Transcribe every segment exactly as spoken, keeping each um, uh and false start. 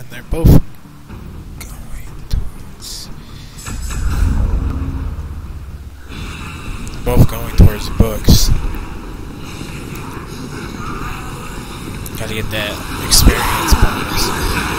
they're both going towards... both going towards the books. Gotta get that experience bonus.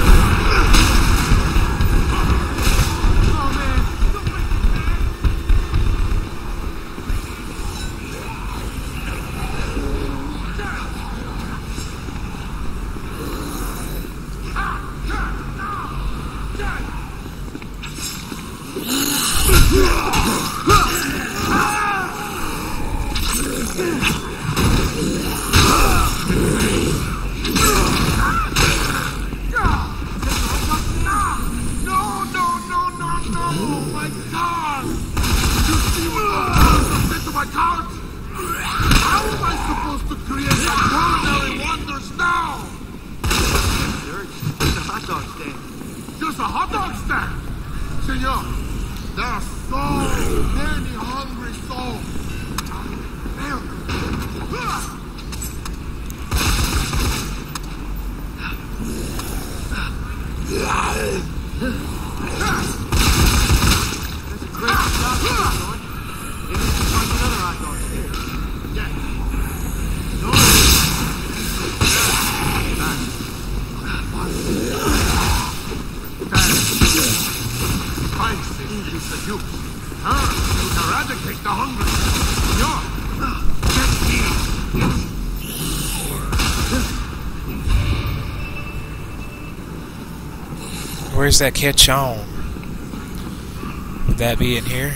Where's that catch on? Would that be in here?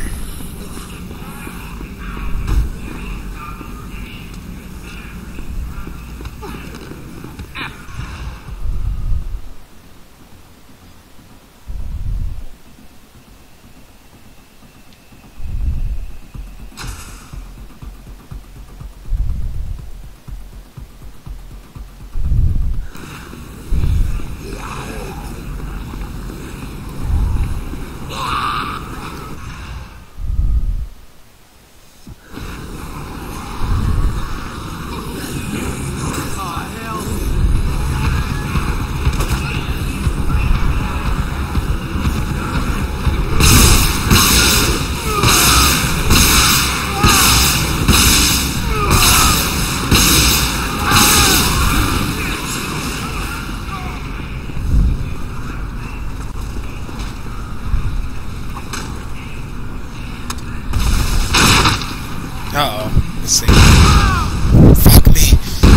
Uh-oh. Let's see. Fuck me.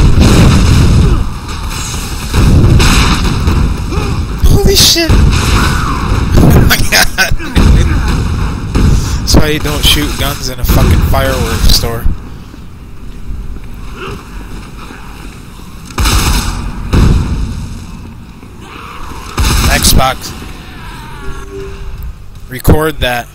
Holy shit. Oh my god. That's why you don't shoot guns in a fucking fireworks store. Xbox. Record that.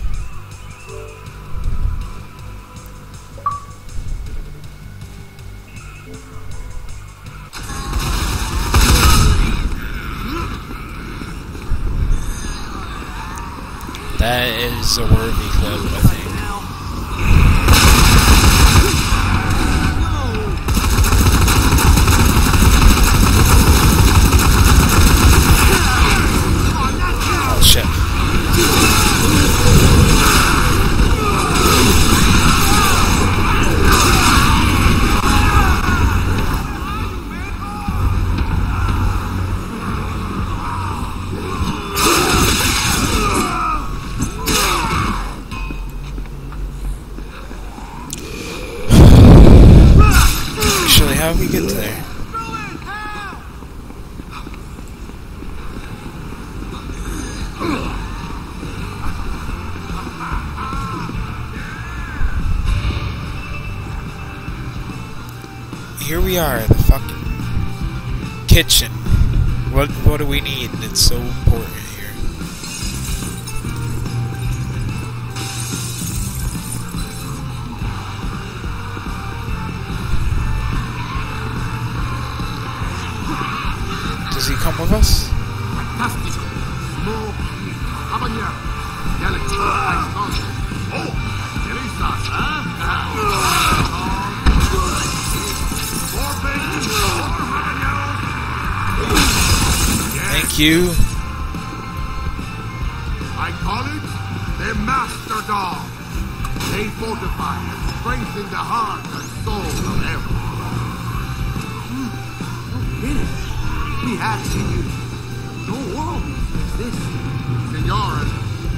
That is a worthy clip, I think. Oh shit. How do we get there? Here we are, the fucking kitchen. What what do we need? It's so important here. Does he come with us? Thank Thank you. I call it the Master Dog. They fortify and strengthen the heart and soul of everyone. Hmm. We have seen you. No one is this. Senor.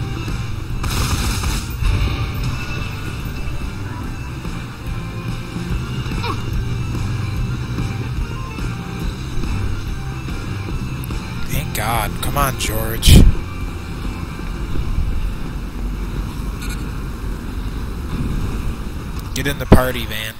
Thank God. Come on, George. Get in the party van.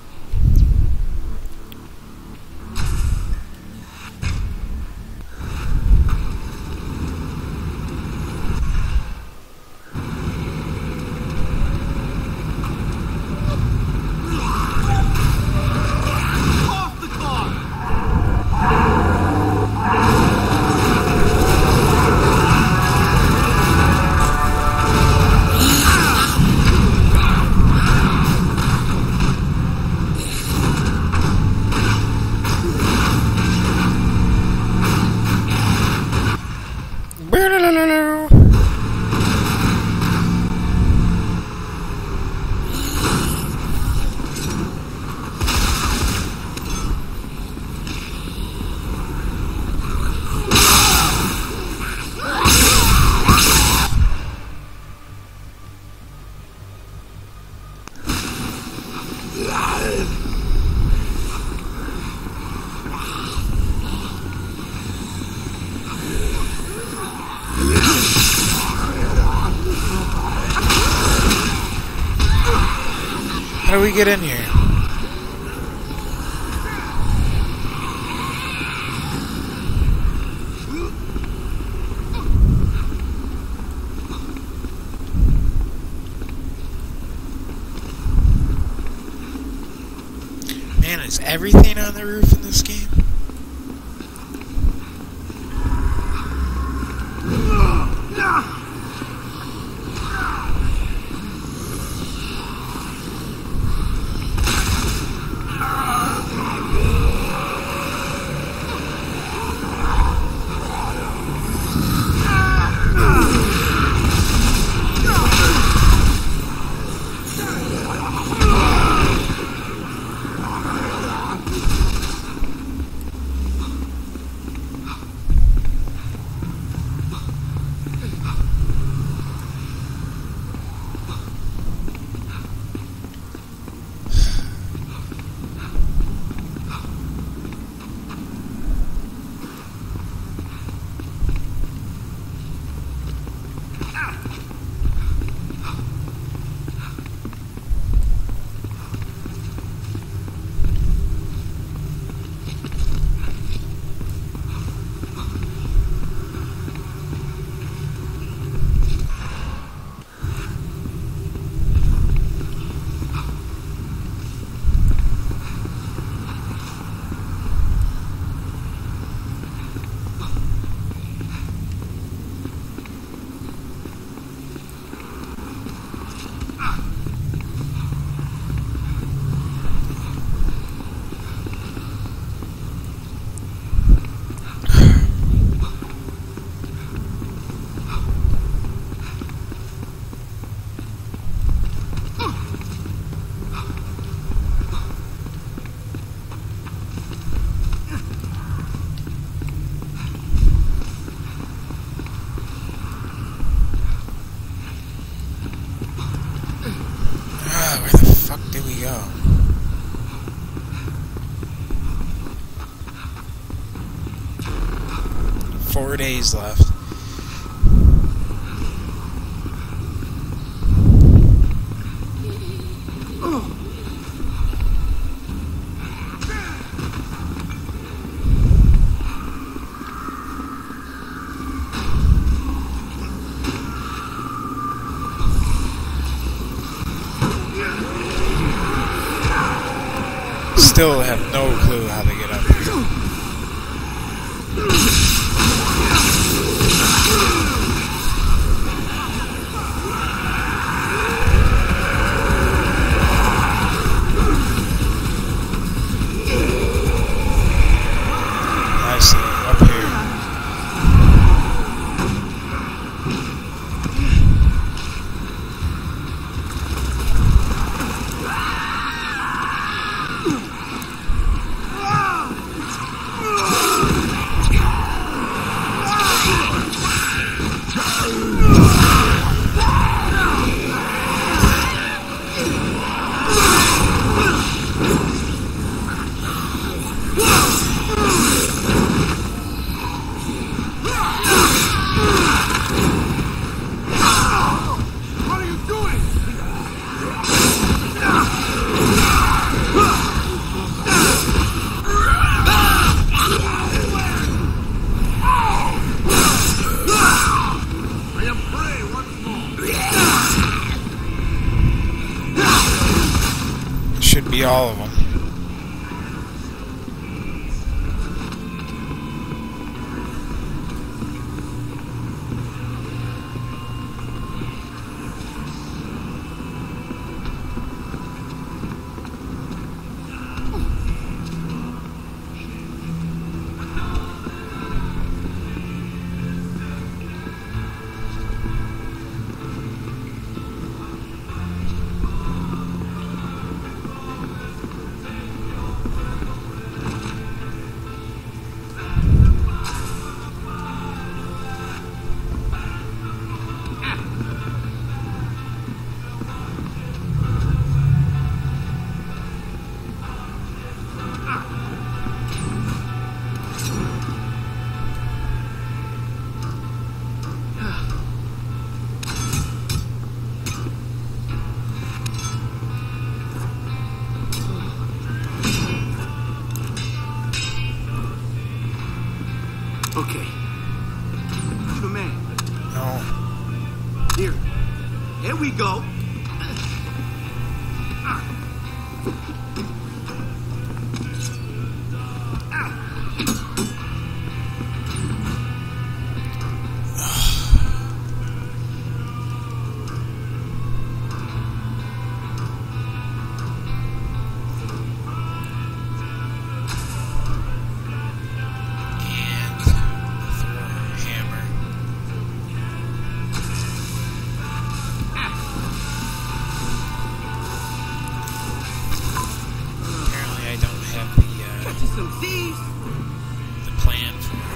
How do we get in here? Man, is everything on the roof in this game? Four days left. Still have no clue how to get up here. I see, up here. be all of them. Okay. You the man. No. Here. Here we go. Some thieves. The plan for it.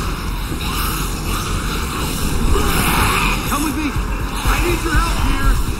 Come with me. I need your help here.